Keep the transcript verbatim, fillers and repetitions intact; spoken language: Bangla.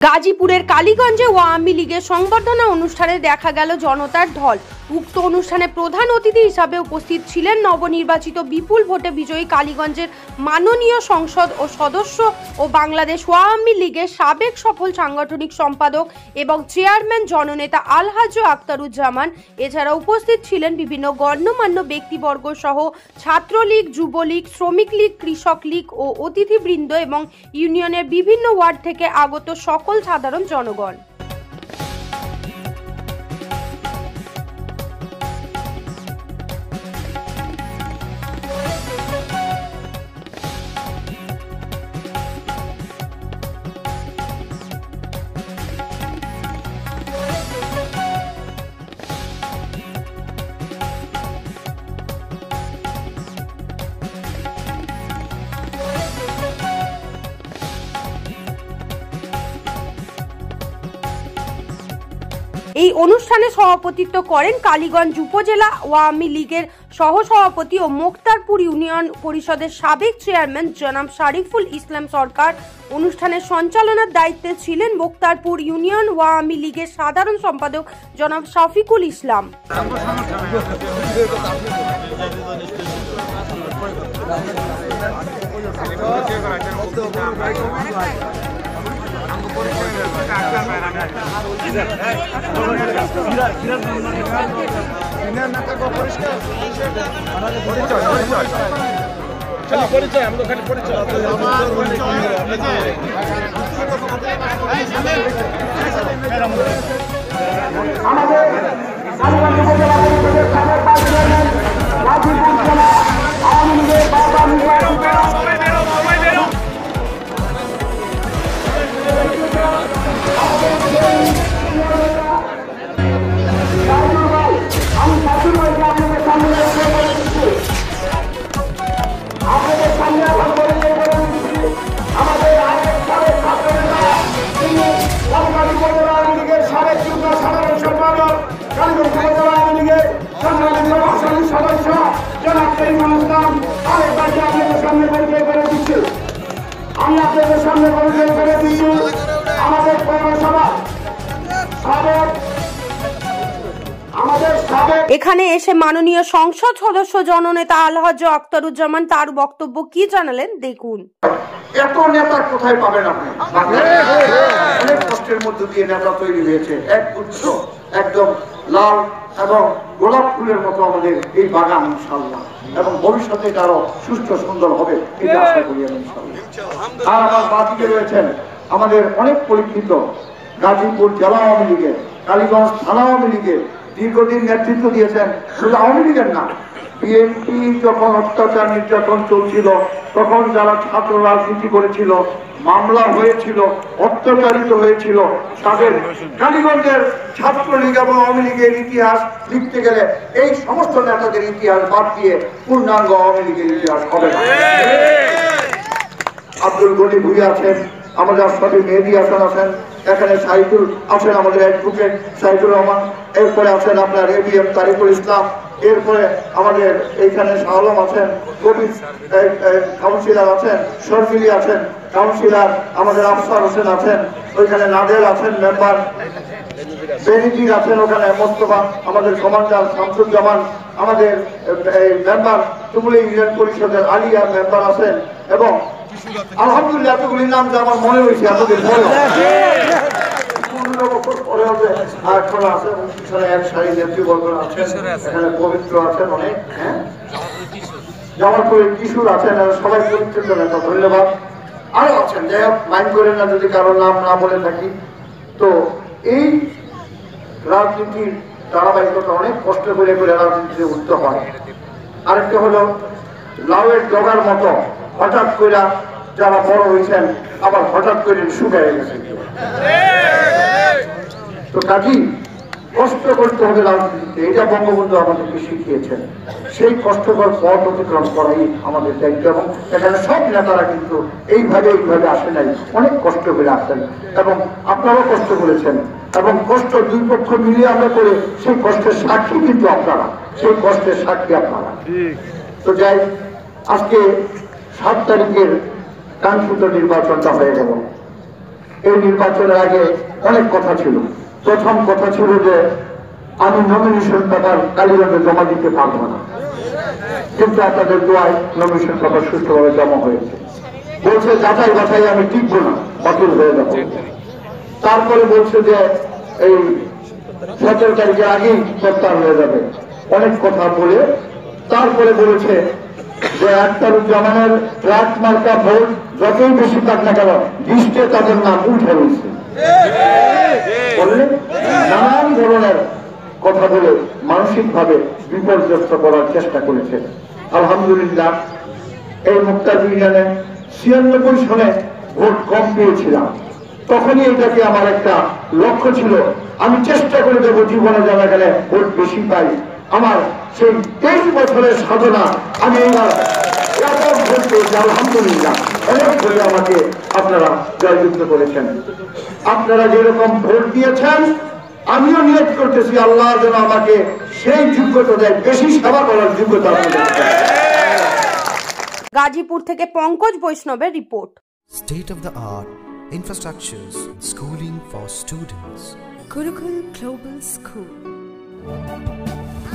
গাজীপুরের কালীগঞ্জে আওয়ামী লীগের সংবর্ধনা অনুষ্ঠানে দেখা গেল জনতার ঢল। উক্ত অনুষ্ঠানে প্রধান অতিথি হিসাবে উপস্থিত ছিলেন নবনির্বাচিত বিপুল ভোটে বিজয়ী কালীগঞ্জের মাননীয় সংসদ ও সদস্য ও বাংলাদেশ আওয়ামী লীগের সাবেক সফল সাংগঠনিক সম্পাদক এবং চেয়ারম্যান জননেতা আলহাজ আখতারুজ্জামান। এছাড়া উপস্থিত ছিলেন বিভিন্ন গণ্যমান্য ব্যক্তিবর্গ সহ ছাত্রলীগ, যুবলীগ, শ্রমিক লীগ, কৃষক লীগ ও অতিথিবৃন্দ এবং ইউনিয়নের বিভিন্ন ওয়ার্ড থেকে আগত সকল সাধারণ জনগণ। এই অনুষ্ঠানে সভাপতিত্ব করেন কালীগঞ্জ উপজেলা আওয়ামী লীগের সহসভাপতি ও মোক্তারপুর ইউনিয়ন পরিষদের সাবেক চেয়ারম্যান জনাব শরীফুল ইসলাম সরকার। অনুষ্ঠানের সঞ্চালনার দায়িত্বে ছিলেন মোক্তারপুর ইউনিয়ন আওয়ামী লীগের সাধারণ সম্পাদক জনাব শফিকুল ইসলাম। পরিচয় আমরা খালি পরিচয় আমি আপনাদের সামনে পরিচয় করে দিচ্ছি আমাদের পৌরসভা এখানে এসে মাননীয় সংসদ সদস্য জননেতা আলহাজ আখতারুজ্জামান তার বক্তব্য কি জানালেন দেখুন। এত নেতা কোথায় পাবেন আপনি? অনেক কষ্টের মধ্যে দিয়ে নেতা তৈরি হয়েছে, এক গুচ্ছ একদম লাল এবং গোলাপ ফুলের মতো আমাদের এই বাগান ইনশাআল্লাহ, এবং ভবিষ্যতে আরো সুস্থ সুন্দর হবে এটা আশা করি আমি ইনশাআল্লাহ। আর আমার বাদিকে রয়েছেন আমাদের অনেক পরীক্ষিত গাজীপুর জেলা আওয়ামী লীগের, কালীগঞ্জ থানা আওয়ামী লীগের দীর্ঘদিন নেতৃত্ব দিয়েছেন। শুধু আওয়ামী লীগের না, বিএনপি যখন অত্যাচার নির্যাতন চলছিল তখন যারা ছাত্র রাজনীতি করেছিল, মামলা হয়েছিল, অত্যাচারিত হয়েছিল, তাদের কালীগঞ্জের ছাত্রলীগ এবং আওয়ামী লীগের ইতিহাস লিখতে গেলে এই সমস্ত নেতাদের ইতিহাস বাদ দিয়ে পূর্ণাঙ্গ আওয়ামী লীগের ইতিহাস হবে না। আব্দুল গনি ভুইয়া আছেন, আমাদের আশরাফি মেহেদী হাসান আছেন, এখানে সাইদুল আছেন আমাদের অ্যাডভোকেট সাইদুর রহমান, এরপরে আছেন আপনার A B M Tarikul Islam, এরপরে আমাদের এইখানে শাহ আলম আছেন, কবি কাউন্সিলর আছেন, শরফিলি আছেন কাউন্সিলর, আমাদের আফসার হোসেন আছেন, ওইখানে নাদের আছেন মেম্বার, বেনিজির আছেন, ওখানে মোস্তফা আমাদের কমান্ডার শামসুজ্জামান, আমাদের মেম্বার তুমুলি ইউনিয়ন পরিষদের আলিয়া মেম্বার আছেন, এবং আলহামদুলিল্লাহ এতগুলি নাম যে আমার মনে হয়েছে এতদিন পরে পনেরো বছর পরে হবে আর এখন আছে, এবং পিছনে এক সারি নেতৃবর্গ আছেন, এখানে পবিত্র আছেন অনেক, হ্যাঁ জামালপুরের কিশোর আছেন, সবাই পরিচিত নেতা, ধন্যবাদ। আরো আছেন, যাই হোক মাইন্ড করেন না যদি কারো নাম না বলে থাকি। তো এই রাজনীতির ধারাবাহিকতা অনেক কষ্ট করে করে রাজনীতিতে উঠতে হয়। আরেকটা হলো লাউয়ের ডগার মতো হঠাৎ করে যারা বড় হয়েছেন আবার হঠাৎ করে শুকিয়ে গেছে। তো কাজী কষ্ট করতে হবে রাজনীতিতে, এটা বঙ্গবন্ধু আমাদেরকে শিখিয়েছেন। সেই কষ্টকর পথ অতিক্রম করাই আমাদের দায়িত্ব, এবং এখানে সব নেতারা কিন্তু এইভাবে এইভাবে আসে নাই, অনেক কষ্ট করে আসেন, এবং আপনারাও কষ্ট করেছেন, এবং কষ্ট দুই পক্ষ মিলিয়ে আমরা করে সেই কষ্টের সাক্ষী কিন্তু আপনারা, সেই কষ্টের সাক্ষী আপনারা। তো যাই, আজকে সাত তারিখের কাঙ্ক্ষিত নির্বাচনটা হয়ে গেল। এই নির্বাচনের আগে অনেক কথা ছিল। প্রথম কথা ছিল যে আমি নমিনেশন পেপার কালীগঞ্জে জমা দিতে পারবো না, কিন্তু আপনাদের দোয়ায় নমিনেশন পেপার সুষ্ঠুভাবে জমা হয়েছে। বলছে যাচাই বাছাই আমি টিকবো না, বাতিল হয়ে যাবো। তারপরে বলছে যে এই সতেরো তারিখের আগেই প্রত্যাহার হয়ে যাবে, অনেক কথা বলে তারপরে বলেছে যে আখতারুজ্জামানের ট্রাক মার্কা ভোট যতই বেশি থাক না কেন লিস্টে তাদের নাম উঠে রয়েছে বললেন, নানান ধরনের কথা বলে মানসিক ভাবে বিপর্যস্ত করার চেষ্টা করেছে। আলহামদুলিল্লাহ এই মুক্তার ইউনিয়নে ছিয়ানব্বই সনে ভোট কম পেয়েছিলাম, তখনই এটাকে আমার একটা লক্ষ্য ছিল, আমি চেষ্টা করে দেবো জীবনে যেন এখানে ভোট বেশি পাই। আমার সেই তেইশ বছরের সাধনা আমি এবার ভোট পেয়েছি আলহামদুলিল্লাহ। অনেক ভোটে আমাকে আপনারা জয়যুক্ত করেছেন। আপনারা যেরকম ভোট দিয়েছেন আমিও নিয়ত করতেছি আল্লাহ যেন আমাকে সেই যোগ্যতা দেয়, বেশি সেবা করার যোগ্যতা আপনাদের। গাজীপুর থেকে পঙ্কজ বৈষ্ণবের report. State of the art infrastructures, schooling for students. Gurukul Global School.